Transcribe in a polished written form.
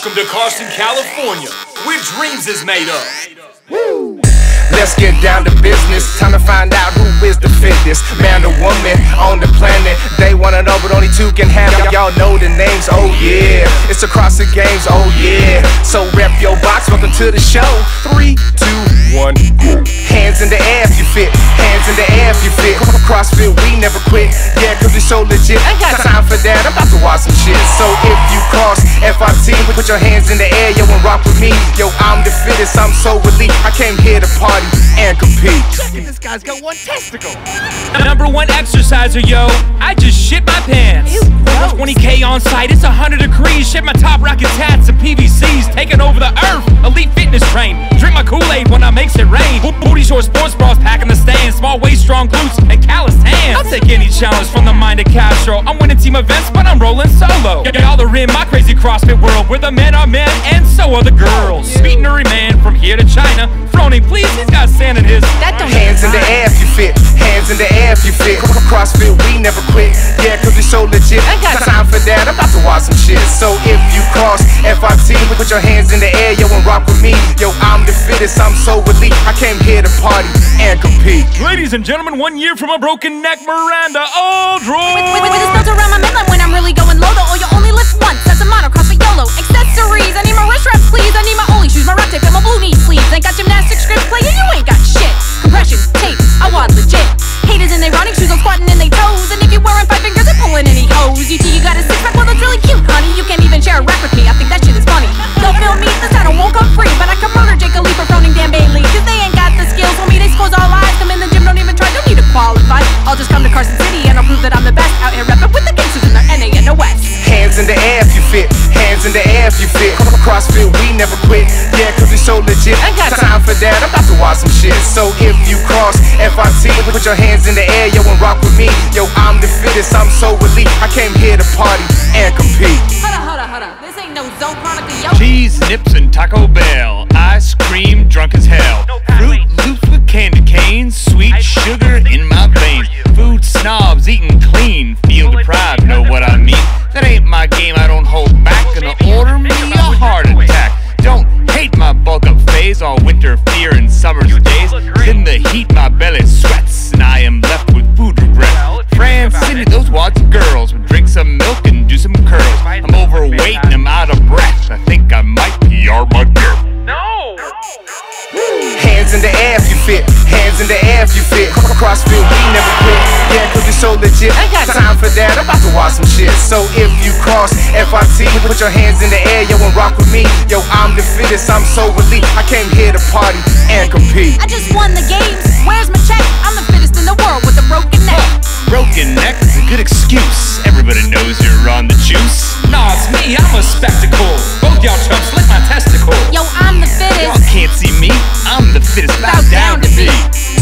Welcome to Carson, California, where dreams is made of. Woo! Let's get down to business. Time to find out who is the fittest man or woman on the planet. They wanna know, but only two can have. Y'all know the names, oh yeah. It's across the games, oh yeah. So rep your box, welcome to the show. 3, 2, 1, go. Hands in the air if you fit. Hands in the air if you fit. CrossFit, we never quit. Yeah, cause we so legit. Ain't got time for that, I'm about to watch some shit. So if you cross FIT, put your hands in the air, yo, and rock with me. Yo, I'm the fittest, I'm so elite. I came here to party and compete. This guy's got one testicle. Number one exerciser, yo. I just shit my pants. 20K on site, it's 100 degrees. Shit my top rocket tats and PVCs. Taking over the earth, elite fitness train. Drink my Kool-Aid when I makes it rain. Booty short sports bras packing the stand. Small waist, strong glutes, and calloused hands. I'll take any challenge from the mind of Castro. I'm winning team events, but I'm rolling solo. Y'all are in my crazy CrossFit world, where the men are men and so are the girls. Sweet and nutty man from here to China. Frony, please, he's got sand in his. Hands in the air if you fit. Hands in the air if you fit. CrossFit, we never quit. Yeah, cause we so legit. Ain't got time for that, I'm about to watch some shit. So if you cross FIT, put your hands in the air, yo, and rock with me. Yo, I'm the fittest, I'm so elite. I came here to party and compete. Ladies and gentlemen, 1 year from a broken neck, Miranda Aldroy. With a belt around my midline when I'm really going low, or you only lift once, that's a motto, CrossFit YOLO. Accessories, I need my wrist wraps, please. I need my Ollie shoes, my rep tape, and my blue knee sleeves. Ain't got gymnastic scripts playing, you ain't got shit. Compression, tape, I want legit. Haters in their running shoes, I'm squatting in they toes. And if you're wearing 5 fingers, they're pulling any hose. You think you got a six-pack, well that's really cute, honey. You can't even share a rep with me, I think that shit is funny. Don't feel me, this title won't come free, but I can murder Jake Ali for frowning Dan Bailey. Cause they ain't got the skills, homie, they scores all eyes. Come in the gym, don't even try, don't need to qualify. I'll just come to Carson City and I'll prove that I'm the best. Out here reppin' with the gangsters in the NA and the West. Hands in the air if you fit. Hands in the air if you fit. CrossFit, we never quit. Yeah, cause we so legit. Ain't got time for that, I'm about to watch some shit. So if you cross FIT, put your hands in the air, yo, and rock with me. Yo, I'm the fittest, I'm so elite. I came here to party and compete. Hold up. This ain't no Zone Chronicle, yo. Cheese, nips, and Taco Bell. Ice cream, drunk as hell. Fruit Loops with candy canes. Sweet sugar in my veins. Food snobs eating clean. Feel deprived, know what I mean? That ain't my game, I don't hold back. Gonna order me a heart attack. Don't hate my bulk up phase. All winter fear and summer's days. In the heat my belly sweats, and I am left with food regret. France City, those wads of girls would drink some milk and do some curls. I'm overweight and I'm out of breath. I think I might be Armageddon. No! Hands in the air if you fit. Hands in the air if you fit. CrossFit, we never quit. Yeah, cause we so legit. Ain't got time for that, I'm about to watch some shit. So if you cross FIT, put your hands in the air, yo, and rock with me. Yo, I'm the fittest, I'm so elite. I came here to party and compete. I just won the games, where's my check? I'm the fittest in the world with a broken neck. Broken neck is a good excuse. Everybody knows you're on the juice. Nah, it's me, I'm a spectacle. Both y'all chumps lick my testicle. Yo, I'm the fittest. Y'all can't see me, I'm the fittest. Bow down to me.